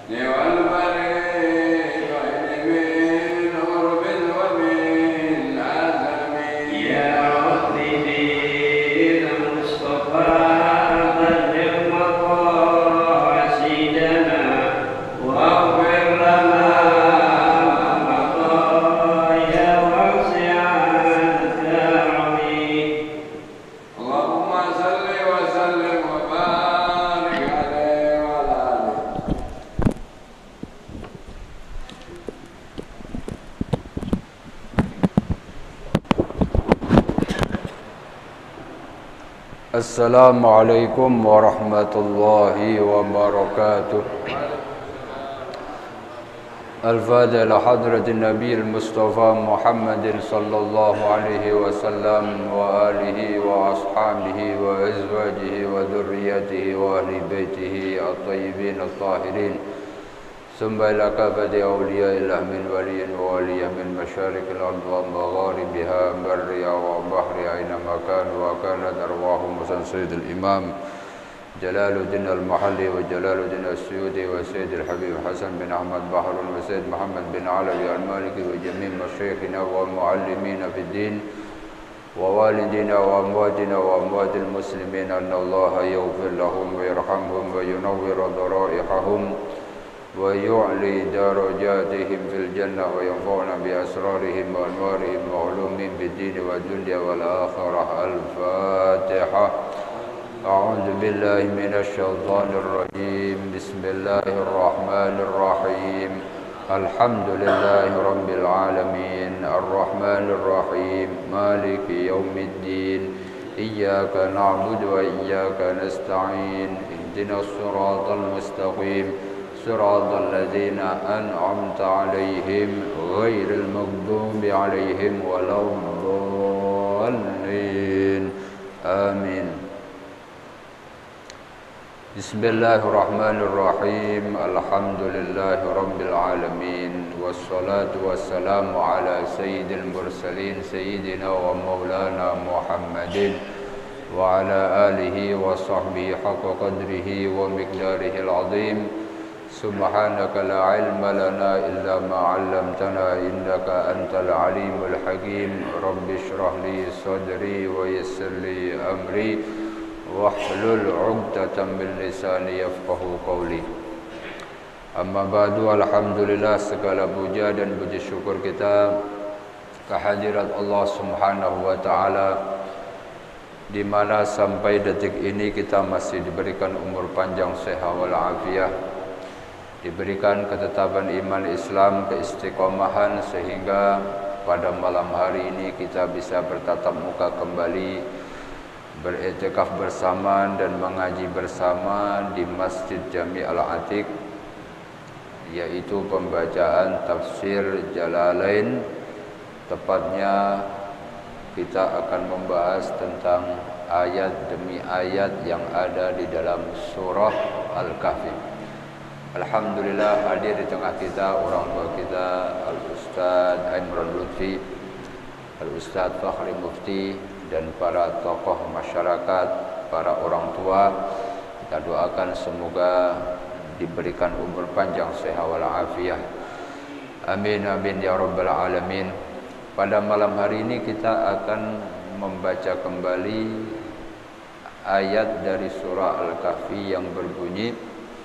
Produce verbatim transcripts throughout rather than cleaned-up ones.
Assalamualaikum warahmatullahi wabarakatuh. Al-Fatiha ila hadratin Nabi al-Mustafa Muhammadin sallallahu alaihi wasallam wa alihi wa ashabihi wa azwajihi wa dhurriyyatihi wa ahli baitihi at-tayyibin at-tahirin. Summa ila kafati awliya'illah min waliyin wa waliyah min masyarikil ard wa magharibiha barriya wa bahri aina makan wa kanat arwahum musan sayyidil imam Jalaluddin al-Mahalli wa Jalaluddin al-Suyuti wa Sayyidil Habib Hasan bin Ahmad Bahrun wa Sayyid Muhammad bin Alawi al-Maliki wa jami' masyayikhina wa muallimina fid din wa walidina wa amwatina wa amwatil muslimin anna Allah yaghfir lahum wa yarhamhum wa yunawwir daraihahum wa yu'li darajatihim fil jannah wa yanfa'una bi asrarihim wa anwarihim wa ulumihim bid din wa dunya wal akhirah. Al-Fatihah. A'udzu billahi minasy syaithanir rajim. Bismillahir rahmanir rahim. Alhamdulillahi rabbil alamin. Arrahmanir rahim. Maliki yaumiddin. Iyyaka na'budu wa iyyaka nasta'in. Ihdinas siratal mustaqim. صراط الذين أنعمت عليهم غير المغضوب عليهم ولا الضالين آمين. بسم الله الرحمن الرحيم. الحمد لله رب العالمين والصلاة والسلام على سيد المرسلين سيدنا ومولانا محمد وعلى آله وصحبه حق قدره ومقداره العظيم. Subhanaka la ilma lana illa ma 'allamtana innaka antal alimul hakim. Rabbi shrah li sadri wa yassir li amri wahlul 'uqdatam min lisani yafqahu qawli. Amma ba'du, alhamdulillah, segala puja dan puji syukur kita kehadirat Allah Subhanahu wa taala, di mana sampai detik ini kita masih diberikan umur panjang, sehat wal afiah, diberikan ketetapan iman Islam, keistiqomahan, sehingga pada malam hari ini kita bisa bertatap muka kembali, beriktikaf bersama dan mengaji bersama di Masjid Jami' Al-Atiq, yaitu pembacaan tafsir Jalalain. Tepatnya kita akan membahas tentang ayat demi ayat yang ada di dalam surah Al-Kahfi. Alhamdulillah, hadir di tengah kita orang tua kita Al-Ustaz Imran Lutfi, Al-Ustaz Fakhri Mufti, dan para tokoh masyarakat, para orang tua. Kita doakan semoga diberikan umur panjang, sehat wal afiah. Amin amin ya rabbal alamin. Pada malam hari ini kita akan membaca kembali ayat dari surah Al-Kahfi yang berbunyi,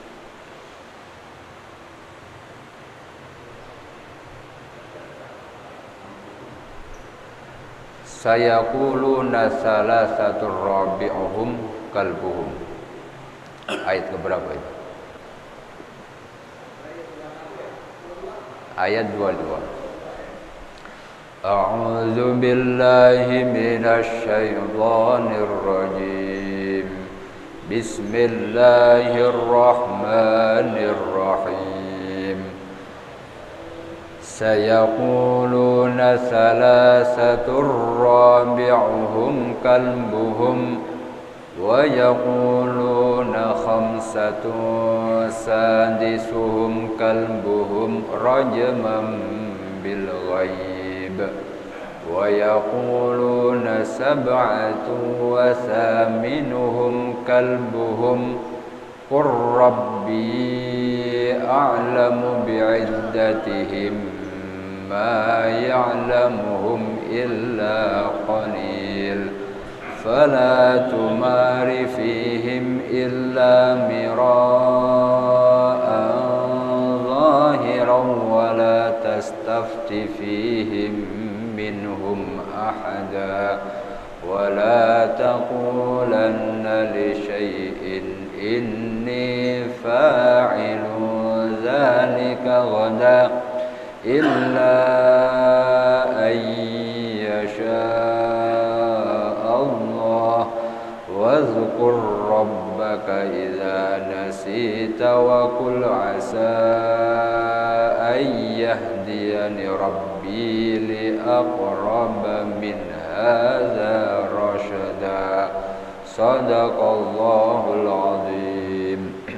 sayaquluna salasatur rabi'uhum kalbuhum. Ayat keberapa itu? Ayat dua puluh dua. A'udzu billahi minasy syaithanir rajim. Bismillahirrahmanirrahim. Sayaquluna salasatur rabi'uhum kalbuhum wa yaquluna khamsatun sadisuhum kalbuhum rajman bil ghaib wa yaquluna sab'atun wa thaminuhum kalbuhum qur rabbi a'lamu bi'iddatihim ma ya'lamuhum illa qalil fala tumari fihim illa mira'an zahiran wa la tastafti fihim minhum ahada wa la taqulanna li syai'in inni fa'ilu dzalika ghadan illa an yasha Allah wazkur rabbaka idza nasita wa qul asa ay yahdiyani rabbi li aqrab min hadza rashada sadaqallahul azim.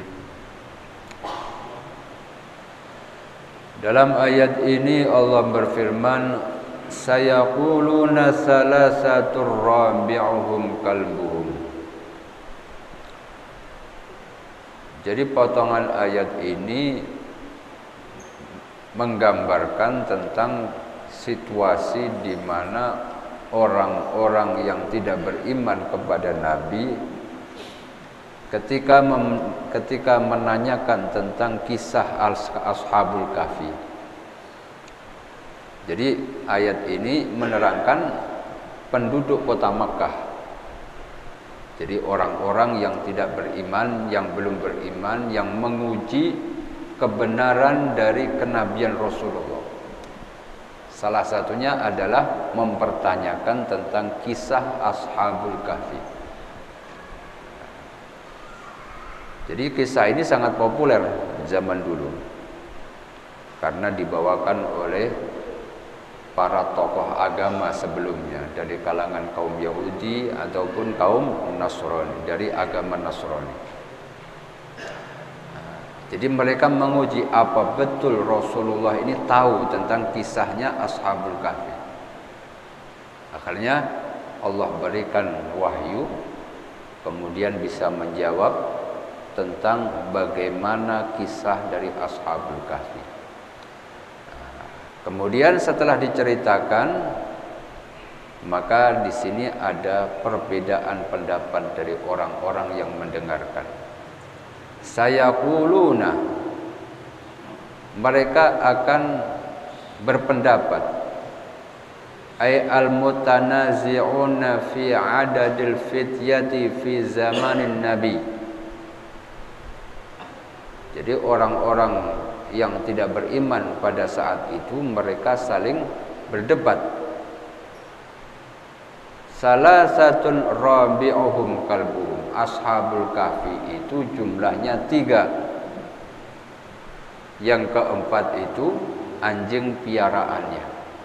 Dalam ayat ini Allah berfirman, sayaquluna salasatur rabi'uhum kalbuhum. Jadi potongan ayat ini menggambarkan tentang situasi di mana orang-orang yang tidak beriman kepada Nabi ketika mem, ketika menanyakan tentang kisah Ashabul Kahfi. Jadi ayat ini menerangkan penduduk kota Makkah. Jadi orang-orang yang tidak beriman, yang belum beriman, yang menguji kebenaran dari kenabian Rasulullah. Salah satunya adalah mempertanyakan tentang kisah Ashabul Kahfi. Jadi kisah ini sangat populer zaman dulu karena dibawakan oleh para tokoh agama sebelumnya dari kalangan kaum Yahudi ataupun kaum Nasrani, dari agama Nasrani. Jadi mereka menguji apa betul Rasulullah ini tahu tentang kisahnya Ashabul Kahfi. Akhirnya Allah berikan wahyu, kemudian bisa menjawab tentang bagaimana kisah dari Ashabul Kahfi. Kemudian setelah diceritakan, maka di sini ada perbedaan pendapat dari orang-orang yang mendengarkan. Sayaquluna, mereka akan berpendapat, ay al-mutanazi'una fi adadil fityati fi zamanin nabi. Jadi orang-orang yang tidak beriman pada saat itu mereka saling berdebat. Salasatun rabi'uhum kalbuhum. Ashabul Kahfi itu jumlahnya tiga. Yang keempat itu anjing piaraannya.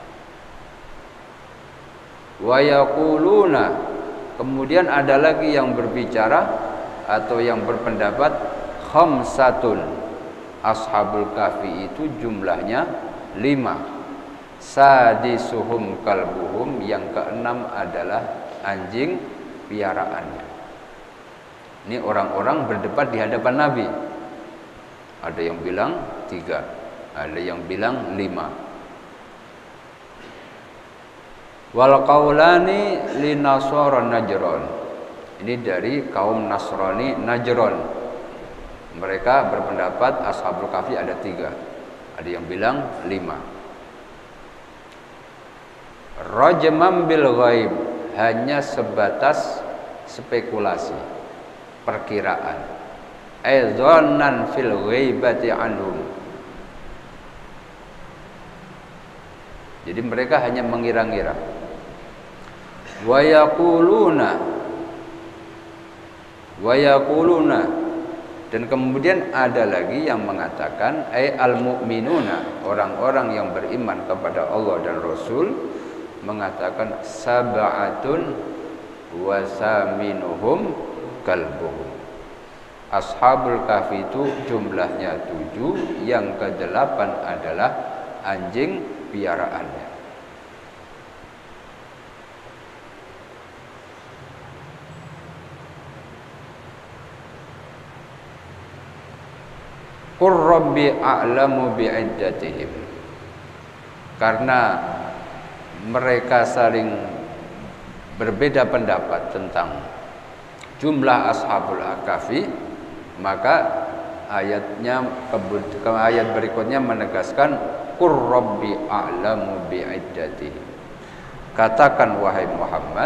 Wa yaquluna, kemudian ada lagi yang berbicara atau yang berpendapat khamsatun. Ashabul Kahfi itu jumlahnya lima. Sadisuhum kalbuhum, yang keenam adalah anjing piaraannya. Ini orang-orang berdebat di hadapan Nabi. Ada yang bilang tiga, ada yang bilang lima. Wal qaulani li nasara Najran. Ini dari kaum Nasrani Najran. Mereka berpendapat Ashabul Kahfi ada tiga. Ada yang bilang lima. Rajman bil ghaib, hanya sebatas spekulasi, perkiraan. Aidzannan fil ghaibati anhum. Jadi mereka hanya mengira-ngira. Wa yaquluna wa yaquluna, dan kemudian ada lagi yang mengatakan ay al-mu'minuna, orang-orang yang beriman kepada Allah dan Rasul, mengatakan sab'atun wa saminuhum kalbuhum. Ashabul Kahfi itu jumlahnya tujuh, yang kedelapan adalah anjing piaraannya. Qur rabbi a'lamu bi'iddatihim. Karena mereka saling berbeda pendapat tentang jumlah ashabul kahfi, maka ayatnya ayat berikutnya menegaskan Qur rabbi a'lamu bi'iddatihim. Katakan wahai Muhammad,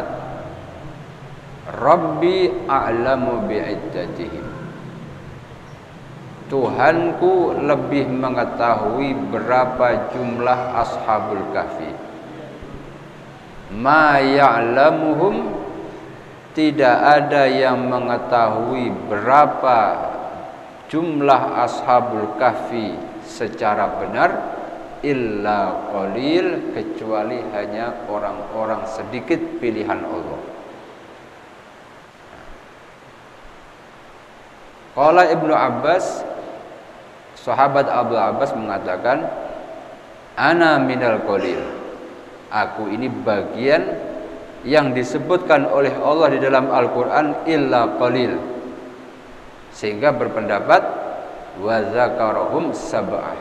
Rabbi a'lamu bi'iddatihim. Tuhanku lebih mengetahui berapa jumlah ashabul kahfi. Ma ya'lamuhum, tidak ada yang mengetahui berapa jumlah ashabul kahfi secara benar illa qalil, kecuali hanya orang-orang sedikit pilihan Allah. Qala Ibnu Abbas, sahabat Abu Abbas mengatakan, ana minal qalil, aku ini bagian yang disebutkan oleh Allah di dalam Al-Qur'an illa qalil, sehingga berpendapat wa zakarahum sab'ah.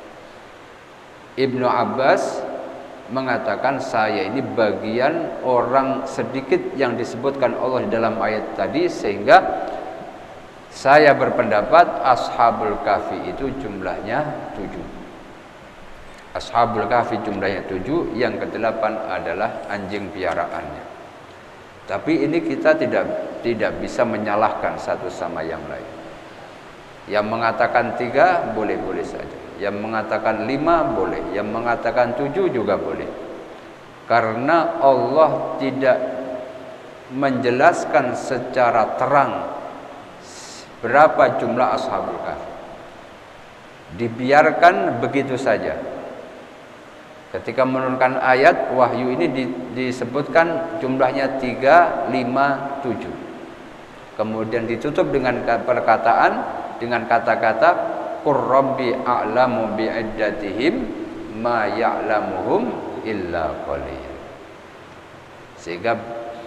Ibnu Abbas mengatakan, saya ini bagian orang sedikit yang disebutkan Allah di dalam ayat tadi, sehingga saya berpendapat ashabul kahfi itu jumlahnya tujuh. Ashabul kahfi jumlahnya tujuh, yang kedelapan adalah anjing piaraannya. Tapi ini kita tidak tidak bisa menyalahkan satu sama yang lain. Yang mengatakan tiga boleh-boleh saja, yang mengatakan lima boleh, yang mengatakan tujuh juga boleh. Karena Allah tidak menjelaskan secara terang berapa jumlah ashabul kahfi. Dibiarkan begitu saja. Ketika menurunkan ayat wahyu ini disebutkan jumlahnya tiga, lima, tujuh. Kemudian ditutup dengan perkataan, dengan kata-kata Qur rabbi a'lamu bi'iddatihim ma ya'lamuhum illa qalil. Sehingga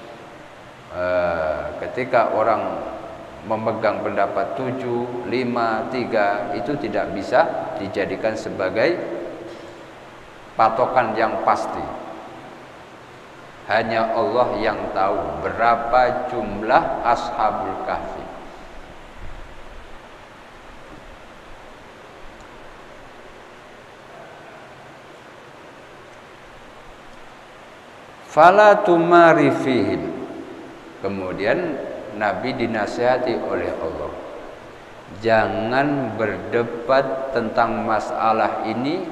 uh, ketika orang memegang pendapat tujuh, lima, tiga itu tidak bisa dijadikan sebagai patokan yang pasti. Hanya Allah yang tahu berapa jumlah ashabul kahfi. Fala tumari fihim. Kemudian Nabi dinasihati oleh Allah, jangan berdebat tentang masalah ini,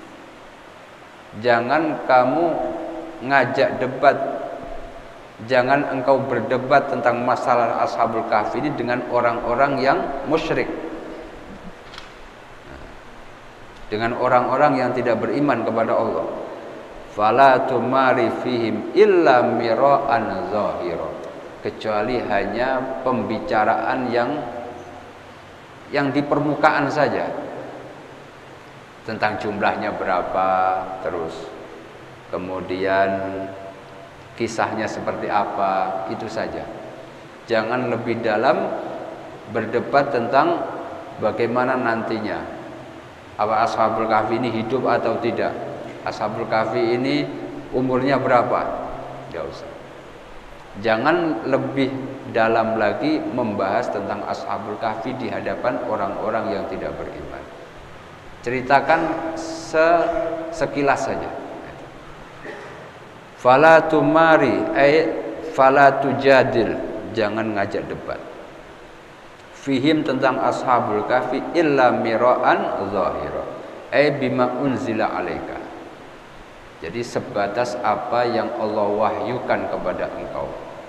jangan kamu ngajak debat, jangan engkau berdebat tentang masalah ashabul kahfi ini dengan orang-orang yang musyrik, dengan orang-orang yang tidak beriman kepada Allah. Fala tumari fihim illa mira'an zahira, kecuali hanya pembicaraan yang yang di permukaan saja, tentang jumlahnya berapa, terus kemudian kisahnya seperti apa, itu saja. Jangan lebih dalam berdebat tentang bagaimana nantinya, apa ashabul kahfi ini hidup atau tidak, ashabul kahfi ini umurnya berapa, enggak usah. Jangan lebih dalam lagi membahas tentang ashabul kahfi di hadapan orang-orang yang tidak beriman. Ceritakan se sekilas saja. Fala tumari ay fala tujadil, jangan ngajak debat. Fihim tentang ashabul kahfi illa mira'an zahira, ay bima unzila alaika. Jadi sebatas apa yang Allah wahyukan kepada engkau.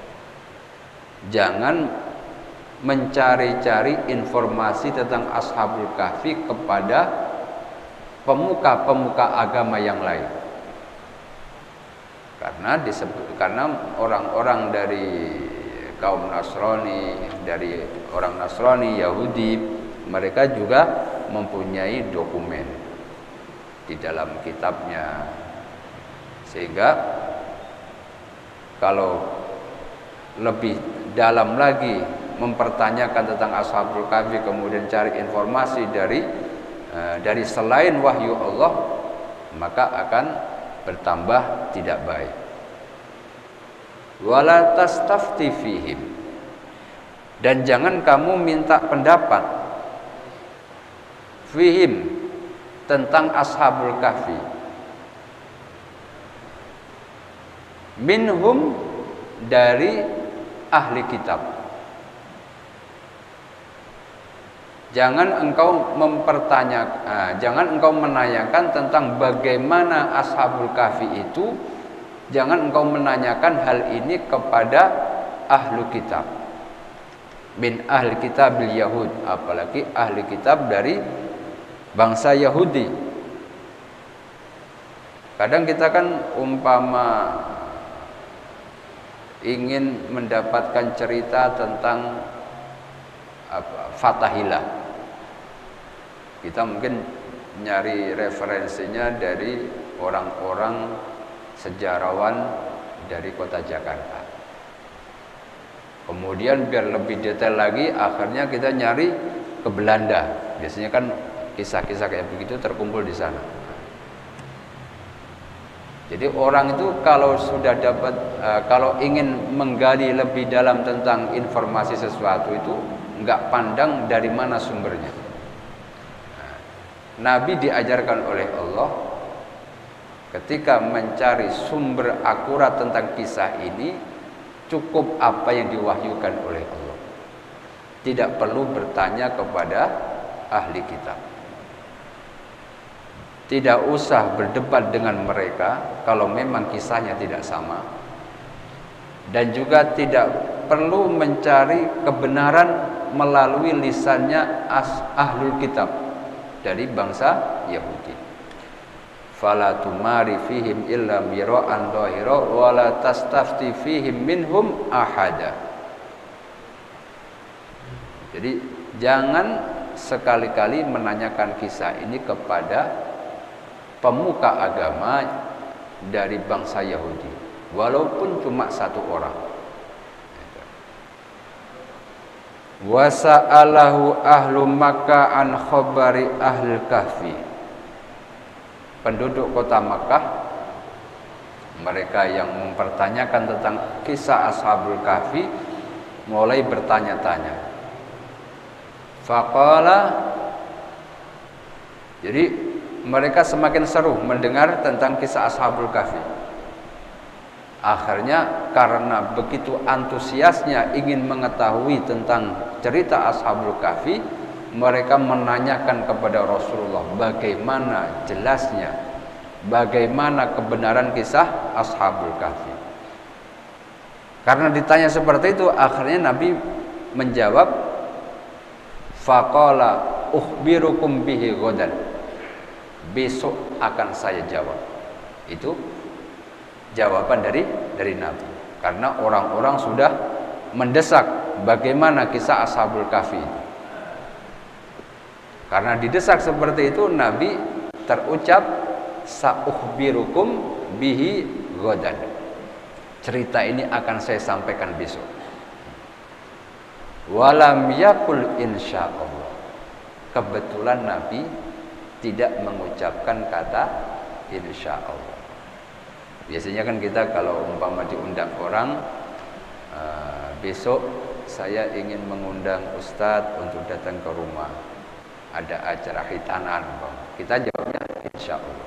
Jangan mencari-cari informasi tentang ashabul kahfi kepada pemuka-pemuka agama yang lain. Karena disebut karena orang-orang dari kaum Nasrani, dari orang Nasrani, Yahudi, mereka juga mempunyai dokumen di dalam kitabnya. Sehingga kalau lebih dalam lagi mempertanyakan tentang Ashabul Kahfi kemudian cari informasi dari uh, dari selain wahyu Allah, maka akan bertambah tidak baik. Wala tastafti fihim, dan jangan kamu minta pendapat fihim tentang Ashabul Kahfi, minhum dari ahli kitab. Jangan engkau mempertanyakan, ah, jangan engkau menanyakan tentang bagaimana Ashabul Kahfi itu. Jangan engkau menanyakan hal ini kepada ahlu kitab. Min ahli kitab bil Yahud, apalagi ahli kitab dari bangsa Yahudi. Kadang kita kan umpama ingin mendapatkan cerita tentang apa, Fathahilah, kita mungkin nyari referensinya dari orang-orang sejarawan dari kota Jakarta. Kemudian biar lebih detail lagi, akhirnya kita nyari ke Belanda. Biasanya kan kisah-kisah kayak begitu terkumpul di sana. Jadi orang itu kalau sudah dapat, uh, kalau ingin menggali lebih dalam tentang informasi sesuatu itu nggak pandang dari mana sumbernya. Nah, Nabi diajarkan oleh Allah ketika mencari sumber akurat tentang kisah ini, cukup apa yang diwahyukan oleh Allah. Tidak perlu bertanya kepada ahli kitab. Tidak usah berdebat dengan mereka kalau memang kisahnya tidak sama. Dan juga tidak perlu mencari kebenaran melalui lisannya ahlul kitab dari bangsa Yahudi. Fala tumari fihim illa mira'an dhahira wa la tastafti fihim minhum ahada. Jadi jangan sekali-kali menanyakan kisah ini kepada pemuka agama dari bangsa Yahudi, walaupun cuma satu orang. Wa sa'alahu ahlu Makkah an khabari ahlul kahfi. Penduduk kota Makkah, mereka yang mempertanyakan tentang kisah Ashabul Kahfi, mulai bertanya-tanya. Faqala, jadi mereka semakin seru mendengar tentang kisah Ashabul Kahfi. Akhirnya karena begitu antusiasnya ingin mengetahui tentang cerita Ashabul Kahfi, mereka menanyakan kepada Rasulullah bagaimana jelasnya, bagaimana kebenaran kisah Ashabul Kahfi. Karena ditanya seperti itu, akhirnya Nabi menjawab, faqala ukhbirukum bihi ghadan, besok akan saya jawab. Itu jawaban dari dari Nabi, karena orang-orang sudah mendesak bagaimana kisah Ashabul Kahfi itu. Karena didesak seperti itu, Nabi terucap sa'ukhbirukum bihi ghadan, cerita ini akan saya sampaikan besok. Walam yakul insyaallah, kebetulan Nabi tidak mengucapkan kata insyaallah. Biasanya kan kita kalau umpama diundang orang, uh, besok saya ingin mengundang Ustadz untuk datang ke rumah, ada acara khitanan, kita jawabnya insya Allah.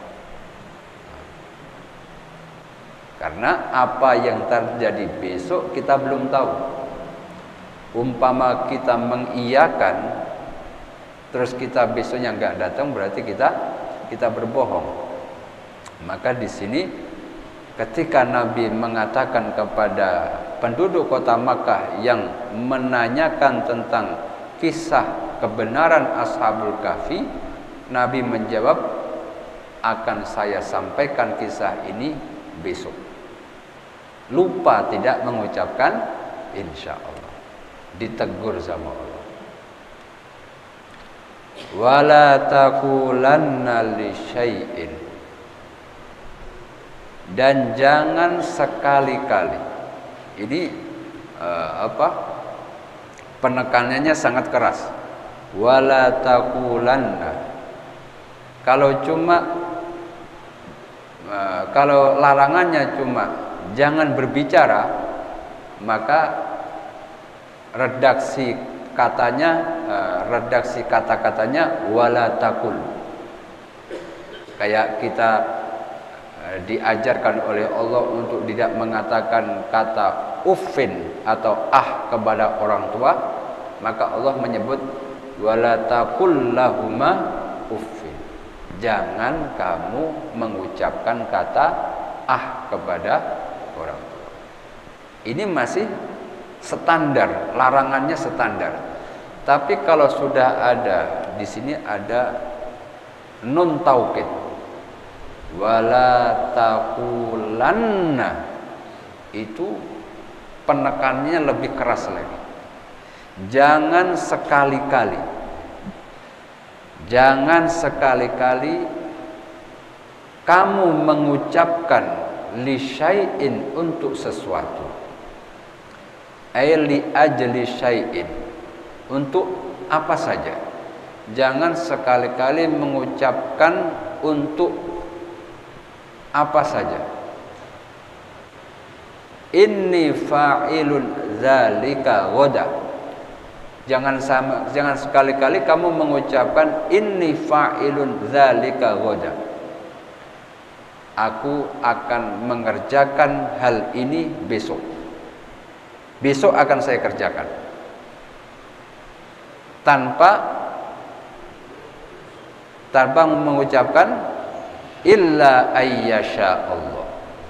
Karena apa yang terjadi besok kita belum tahu. Umpama kita mengiyakan, terus kita besoknya nggak datang, berarti kita kita berbohong. Maka di sini ketika Nabi mengatakan kepada penduduk kota Makkah yang menanyakan tentang kisah kebenaran Ashabul Kahfi, Nabi menjawab, akan saya sampaikan kisah ini besok. Lupa tidak mengucapkan insya Allah, ditegur sama Allah. Wala taqulanna li syai'in, dan jangan sekali-kali, ini uh, apa penekanannya sangat keras. Wala taqulanna. Kalau cuma uh, kalau larangannya cuma jangan berbicara, maka redaksi katanya uh, redaksi kata-katanya wala taqul. Kayak kita uh, diajarkan oleh Allah untuk tidak mengatakan kata uffin atau ah kepada orang tua, maka Allah menyebut wala taqul lahuma uffin. Jangan kamu mengucapkan kata ah kepada orang tua. Ini masih standar, larangannya standar. Tapi kalau sudah ada di sini ada nun taukid, wala taqulanna, itu penekannya lebih keras lagi. Jangan sekali-kali, jangan sekali-kali kamu mengucapkan li syai'in untuk sesuatu, ay li ajli syai'in, untuk apa saja. Jangan sekali-kali mengucapkan untuk apa saja. Inni fa'ilun dzalika ghadan. Jangan sama, jangan sekali-kali kamu mengucapkan inni fa'ilun dzalika ghadan. Aku akan mengerjakan hal ini besok. Besok akan saya kerjakan. Tanpa tanpa mengucapkan illa ayyasha Allah.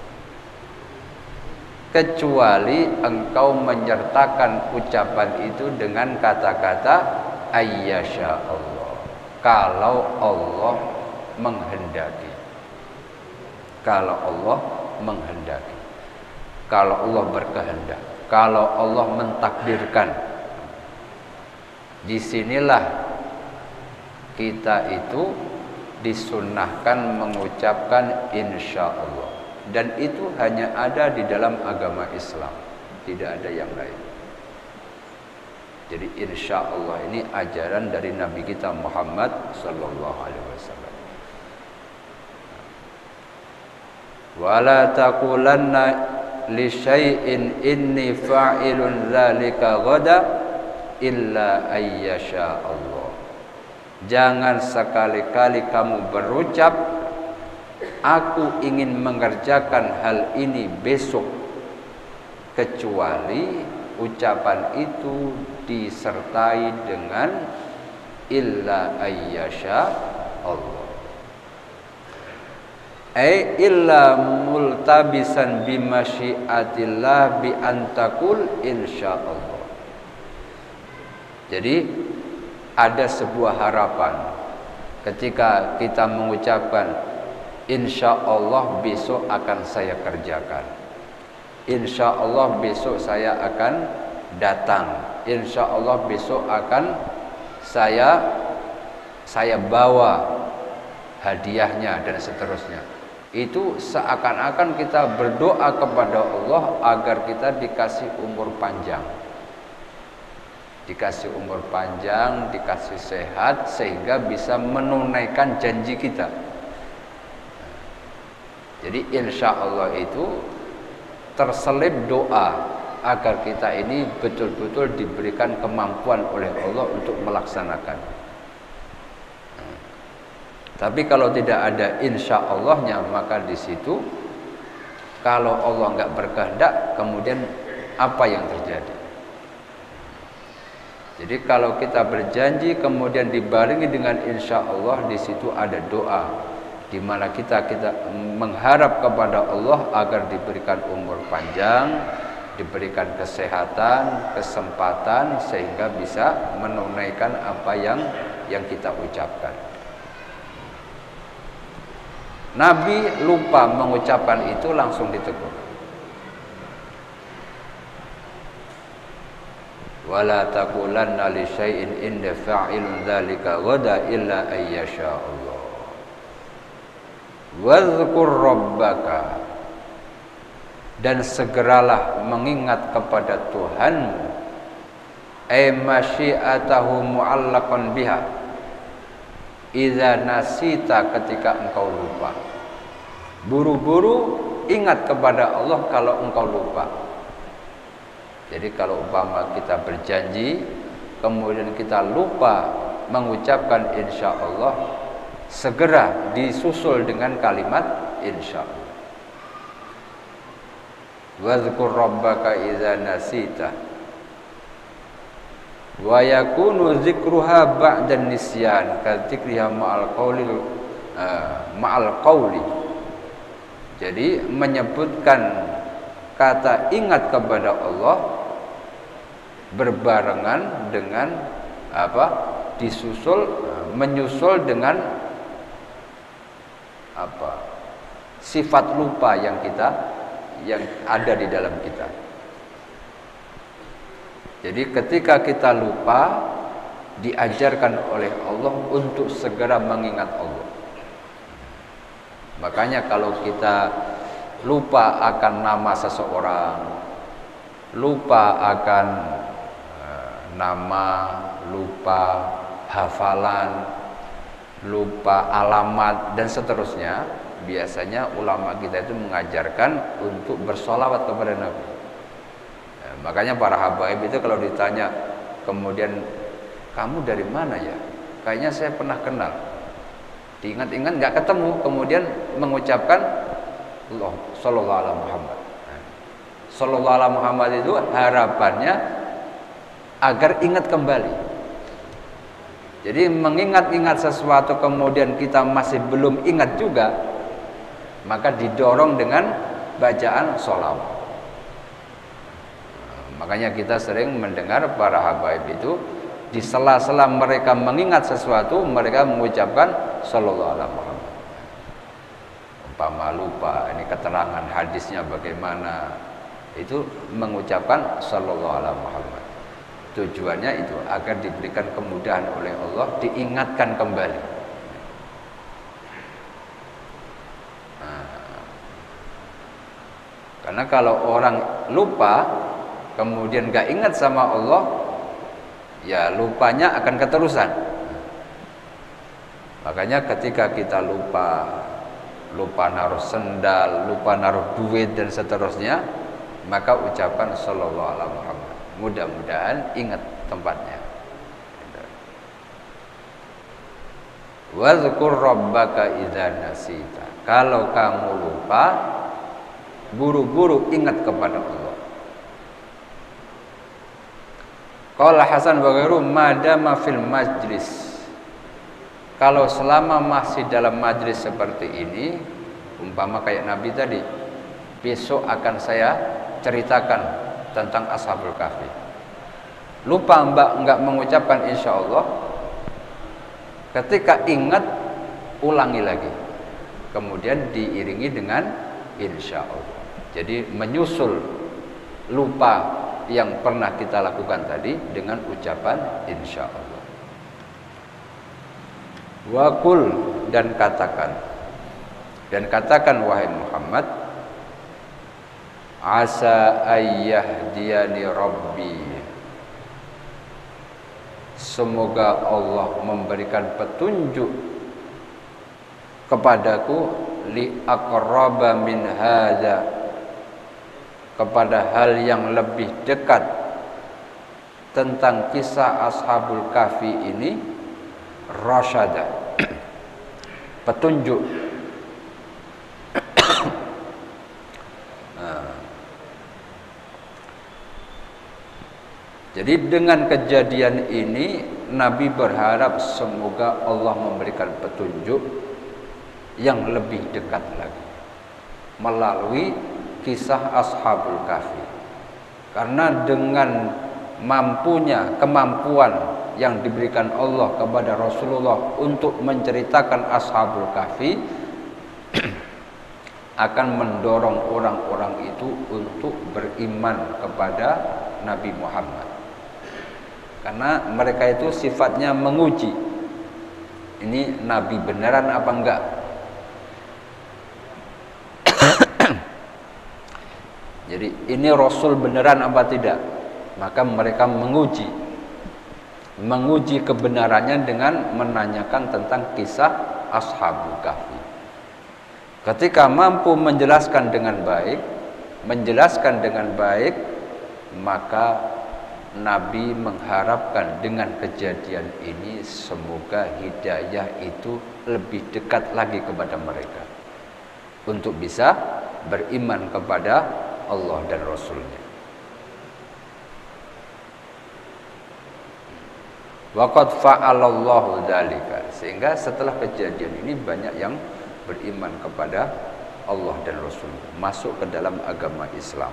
Kecuali engkau menyertakan ucapan itu dengan kata-kata ayyasha Allah. Kalau Allah menghendaki. Kalau Allah menghendaki. Kalau Allah berkehendak. Kalau Allah mentakdirkan. Disinilah kita itu disunnahkan mengucapkan insya Allah. Dan itu hanya ada di dalam agama Islam, tidak ada yang lain. Jadi insya Allah ini ajaran dari Nabi kita Muhammad sallallahu alaihi wasallam. Wala taqulanna li syai'in inni fa'ilun dzalika ghada illa ayyasha Allah. Jangan sekali-kali kamu berucap aku ingin mengerjakan hal ini besok, kecuali ucapan itu disertai dengan illa ayyasha Allah. Ai illa multabisan bimasyiatillah bi antakul insyaallah. Jadi ada sebuah harapan ketika kita mengucapkan insya Allah besok akan saya kerjakan. Insya Allah besok saya akan datang. Insya Allah besok akan saya saya bawa hadiahnya dan seterusnya. Itu seakan-akan kita berdoa kepada Allah agar kita dikasih umur panjang. Dikasih umur panjang, dikasih sehat sehingga bisa menunaikan janji kita. Jadi insya Allah itu terselip doa agar kita ini betul-betul diberikan kemampuan oleh Allah untuk melaksanakan. Tapi kalau tidak ada insya Allahnya, maka di situ kalau Allah nggak berkehendak, kemudian apa yang terjadi? Jadi kalau kita berjanji kemudian dibarengi dengan insya Allah, di situ ada doa di mana kita kita mengharap kepada Allah agar diberikan umur panjang, diberikan kesehatan, kesempatan sehingga bisa menunaikan apa yang yang kita ucapkan. Nabi lupa mengucapkan itu, langsung ditegur. Wala taqulanna li syai'in inna fa'ilun dzalika ghada illa ayyasha Allah. Wadzkur rabbaka, dan segeralah mengingat kepada Tuhanmu, ay masyiatahu mu'allaqan biha. Idza nasita, ketika engkau lupa. Buru-buru ingat kepada Allah kalau engkau lupa. Jadi kalau umpama kita berjanji kemudian kita lupa mengucapkan insya Allah, segera disusul dengan kalimat insya Allah. Wadhkur rabbaka idza nasita wa yakunu dzikruha ba'da nisyan ka dzikriha ma'al qauli uh, ma'al qauli. Jadi menyebutkan kata ingat kepada Allah berbarengan dengan apa? Disusul, menyusul dengan apa? Sifat lupa yang kita yang ada di dalam kita. Jadi ketika kita lupa, diajarkan oleh Allah untuk segera mengingat Allah. Makanya kalau kita lupa akan nama seseorang, lupa akan uh, nama, lupa hafalan, lupa alamat dan seterusnya, biasanya ulama kita itu mengajarkan untuk bersolawat kepada Nabi. Nah, makanya para habaib itu kalau ditanya kemudian kamu dari mana ya? Kayaknya saya pernah kenal. Diingat-ingat nggak ketemu, kemudian mengucapkan Allah sallallahu alaihi Muhammad. Sallallahu alaihi Muhammad itu harapannya agar ingat kembali. Jadi mengingat-ingat sesuatu kemudian kita masih belum ingat juga, maka didorong dengan bacaan sholawat. Makanya kita sering mendengar para habaib itu di sela-sela mereka mengingat sesuatu, mereka mengucapkan sallallahu alaihi Muhammad. Umpama lupa, ini keterangan hadisnya bagaimana, itu mengucapkan sallallahu alaihi Muhammad. Tujuannya itu agar diberikan kemudahan oleh Allah, diingatkan kembali. Nah, karena kalau orang lupa kemudian gak ingat sama Allah, ya lupanya akan keterusan. Makanya ketika kita lupa, lupa naruh sendal, lupa naruh duit dan seterusnya, maka ucapan sallallahu alaihi Muhammad. Mudah-mudahan ingat tempatnya. Wadhkur rabbaka idza nasita. Kalau kamu lupa, buru-buru ingat kepada Allah. Qala Hasan wa ghairu madama fil majlis. Kalau selama masih dalam majlis seperti ini, umpama kayak Nabi tadi, besok akan saya ceritakan tentang Ashabul Kahfi. Lupa mbak enggak mengucapkan insya Allah, ketika ingat ulangi lagi, kemudian diiringi dengan insya Allah. Jadi menyusul lupa yang pernah kita lakukan tadi dengan ucapan insya Allah. Wakul, dan katakan, dan katakan wahai Muhammad, asa ayyahdiyani rabbi, semoga Allah memberikan petunjuk kepadaku li aqraba min hadza, kepada hal yang lebih dekat tentang kisah Ashabul Kahfi ini, rasyada, petunjuk. Jadi dengan kejadian ini Nabi berharap semoga Allah memberikan petunjuk yang lebih dekat lagi melalui kisah Ashabul Kahfi. Karena dengan mampunya, kemampuan yang diberikan Allah kepada Rasulullah untuk menceritakan Ashabul Kahfi akan mendorong orang-orang itu untuk beriman kepada Nabi Muhammad. Karena mereka itu sifatnya menguji, ini Nabi beneran apa enggak. Jadi ini Rasul beneran apa tidak. Maka mereka menguji menguji kebenarannya dengan menanyakan tentang kisah Ashabul Kahfi. Ketika mampu menjelaskan dengan baik, menjelaskan dengan baik, maka Nabi mengharapkan dengan kejadian ini semoga hidayah itu lebih dekat lagi kepada mereka untuk bisa beriman kepada Allah dan Rasul-Nya. Waqad fa'alallahu dzalika, sehingga setelah kejadian ini banyak yang beriman kepada Allah dan Rasul, masuk ke dalam agama Islam.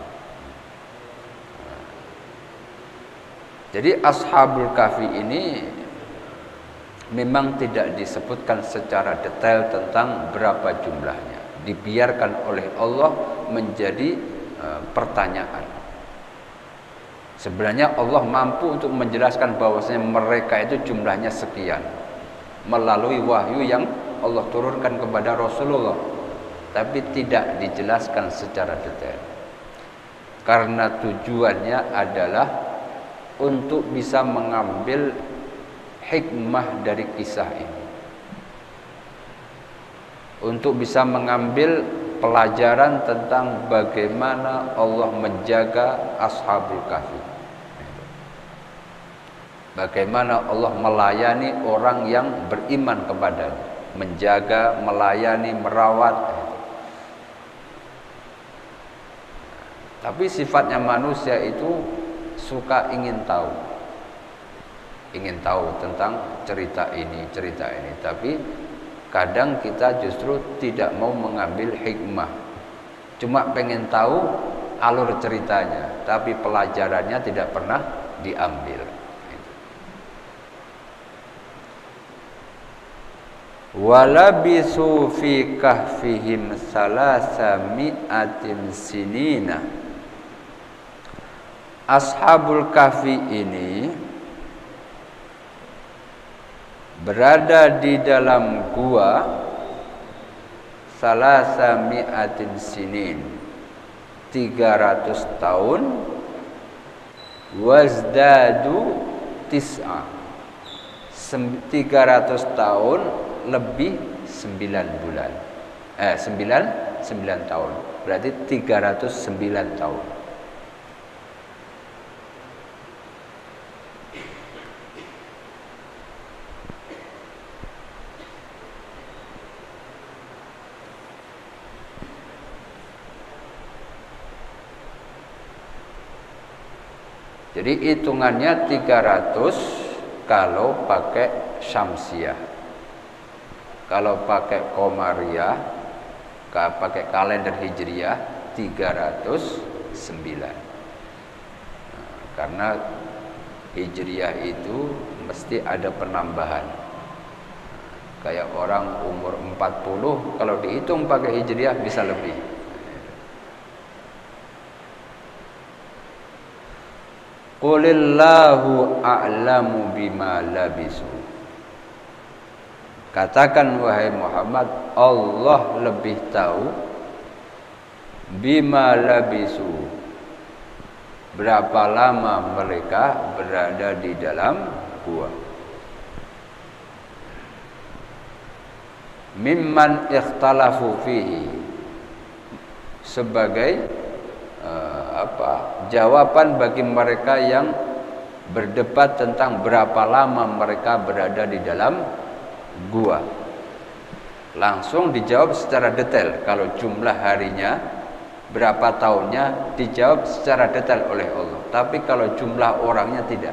Jadi Ashabul Kahfi ini memang tidak disebutkan secara detail tentang berapa jumlahnya, dibiarkan oleh Allah menjadi uh, pertanyaan. Sebenarnya Allah mampu untuk menjelaskan bahwasanya mereka itu jumlahnya sekian melalui wahyu yang Allah turunkan kepada Rasulullah, tapi tidak dijelaskan secara detail karena tujuannya adalah untuk bisa mengambil hikmah dari kisah ini, untuk bisa mengambil pelajaran tentang bagaimana Allah menjaga Ashabul Kahfi, bagaimana Allah melayani orang yang beriman kepadanya, menjaga, melayani, merawat. Tapi sifatnya manusia itu suka ingin tahu, ingin tahu tentang cerita ini, cerita ini. Tapi kadang kita justru tidak mau mengambil hikmah, cuma pengen tahu alur ceritanya, tapi pelajarannya tidak pernah diambil. Walabisu fi kahfihim salasa mi'atin sinina. Ashabul Kahfi ini berada di dalam gua salasa mi'atin sinin, tiga ratus tahun, wazdadu tis'a, tiga ratus tahun lebih sembilan bulan, eh sembilan sembilan tahun, berarti tiga ratus sembilan tahun. Jadi hitungannya tiga ratus kalau pakai syamsiah. Kalau pakai komariah, kalau pakai kalender hijriah tiga ratus sembilan. Nah, karena hijriah itu mesti ada penambahan. Kayak orang umur empat puluh kalau dihitung pakai hijriah bisa lebih. Qulillahu a'lamu bima labisu. Katakan wahai Muhammad, Allah lebih tahu bima labisu, berapa lama mereka berada di dalam gua. Mimman ikhtalafu fihi, sebagai Uh, apa jawaban bagi mereka yang berdebat tentang berapa lama mereka berada di dalam gua. Langsung dijawab secara detail. Kalau jumlah harinya berapa tahunnya dijawab secara detail oleh Allah. Tapi kalau jumlah orangnya tidak.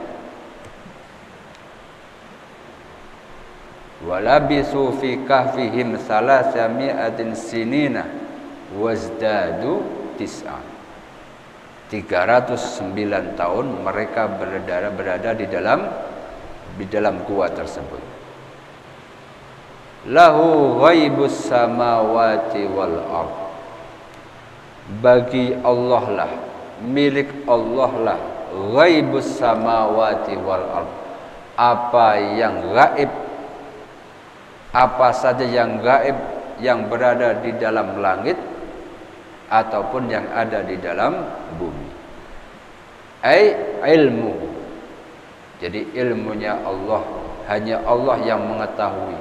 Walabisu fi kahfihim salasa mi'atin sinina wazdadu tis'a. tiga ratus sembilan tahun mereka berada berada di dalam di dalam gua tersebut. Lahu ghaibus samawati wal ard. Bagi Allah lah, milik Allah lah ghaibus samawati wal ard. Apa yang gaib, apa saja yang gaib yang berada di dalam langit ataupun yang ada di dalam bumi. Ai ilmu, Jadi ilmunya Allah, hanya Allah yang mengetahui.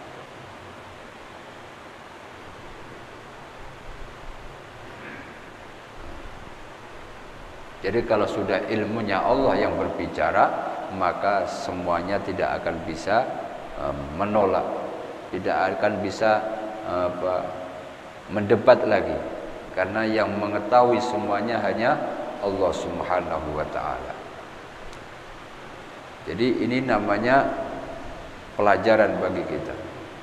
Jadi kalau sudah ilmunya Allah yang berbicara, maka semuanya tidak akan bisa um, menolak, tidak akan bisa apa, mendebat lagi, karena yang mengetahui semuanya hanya Allah Subhanahu wa taala. Jadi ini namanya pelajaran bagi kita.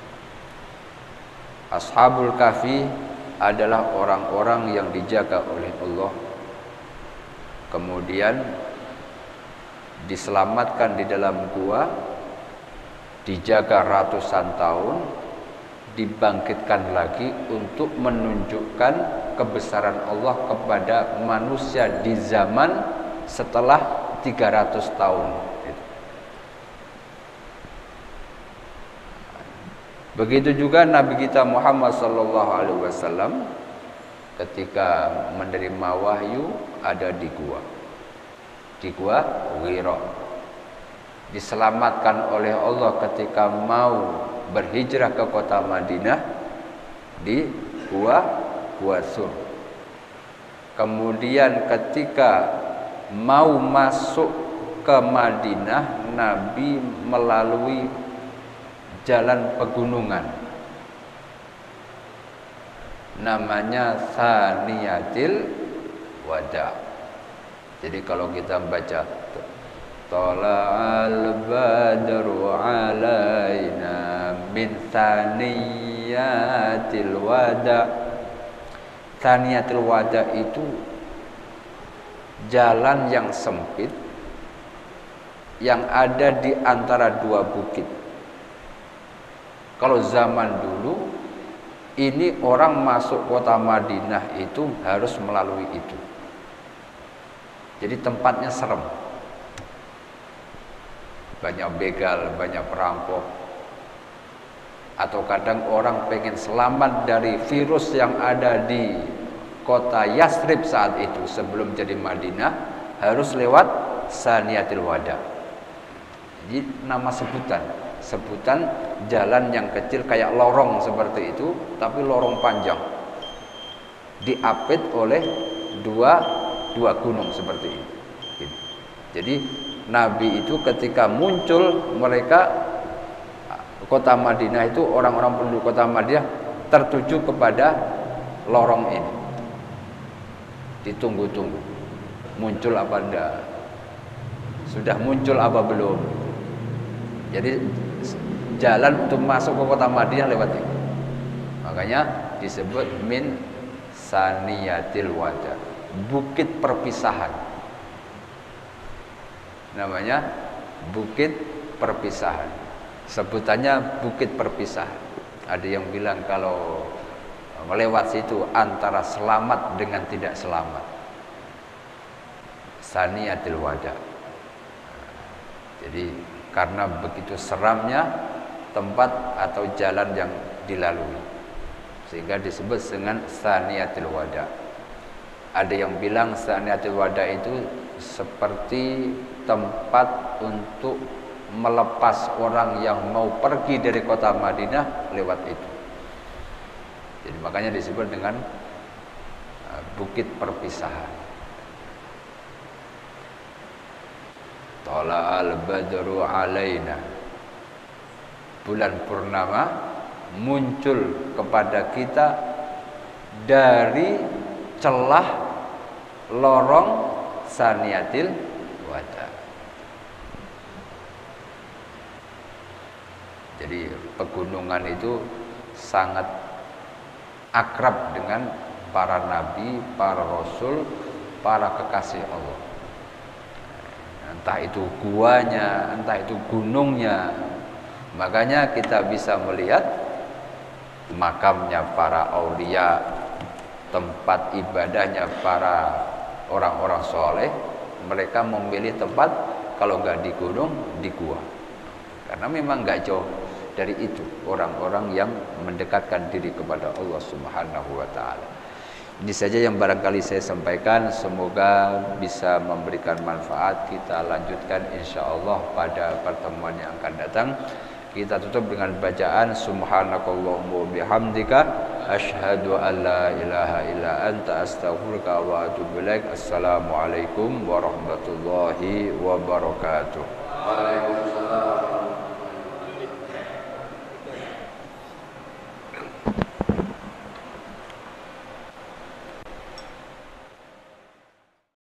Ashabul Kahfi adalah orang-orang yang dijaga oleh Allah, kemudian diselamatkan di dalam gua, dijaga ratusan tahun, dibangkitkan lagi untuk menunjukkan kebesaran Allah kepada manusia di zaman setelah tiga ratus tahun. Begitu juga Nabi kita Muhammad sallallahu alaihi wasallam ketika menerima wahyu ada di gua. Di gua Hira. Diselamatkan oleh Allah ketika mau berhijrah ke kota Madinah di gua Gua Sur. Kemudian ketika mau masuk ke Madinah, Nabi melalui jalan pegunungan, namanya Saniyatil Wada. Jadi kalau kita baca Tala'al badru alaina min Saniyatil Wada. Saniyatil Wada itu jalan yang sempit yang ada di antara dua bukit. Kalau zaman dulu ini orang masuk kota Madinah itu harus melalui itu. Jadi tempatnya serem. Banyak begal, banyak perampok. Atau kadang orang pengen selamat dari virus yang ada di kota Yasrib saat itu sebelum jadi Madinah, harus lewat Saniyatil Wada. Jadi nama sebutan, sebutan jalan yang kecil kayak lorong seperti itu, tapi lorong panjang, diapit oleh dua dua gunung seperti ini. Jadi Nabi itu ketika muncul, mereka kota Madinah itu, orang-orang penduduk kota Madinah tertuju kepada lorong ini. Ditunggu-tunggu, muncul apa enggak? Sudah muncul apa belum? Jadi jalan untuk masuk ke kota Madinah lewat ini. Makanya disebut min Saniyatil Wada, bukit perpisahan. Namanya bukit perpisahan. Sebutannya bukit perpisahan. Ada yang bilang kalau melewat situ antara selamat dengan tidak selamat. Saniyatil Wada. Jadi karena begitu seramnya tempat atau jalan yang dilalui, sehingga disebut dengan Saniyatil Wada. Ada yang bilang Saniyatil Wada itu seperti tempat untuk melepas orang yang mau pergi dari kota Madinah lewat itu. Jadi makanya disebut dengan uh, bukit perpisahan. Tala'al badru alaina, bulan purnama muncul kepada kita dari celah lorong Saniyatil Wada. Jadi pegunungan itu sangat akrab dengan para nabi, para rasul, para kekasih Allah. Entah itu guanya, entah itu gunungnya. Makanya kita bisa melihat makamnya para aulia, tempat ibadahnya para orang-orang soleh. Mereka memilih tempat, kalau nggak di gunung, di gua. Karena memang nggak jauh dari itu orang-orang yang mendekatkan diri kepada Allah Subhanahu wa taala. Ini saja yang barangkali saya sampaikan, semoga bisa memberikan manfaat. Kita lanjutkan insyaallah pada pertemuan yang akan datang. Kita tutup dengan bacaan subhanakallahumma bihamdika asyhadu an la ilaha illa anta astaghfiruka wa atubu ilaik. Assalamualaikum warahmatullahi wabarakatuh.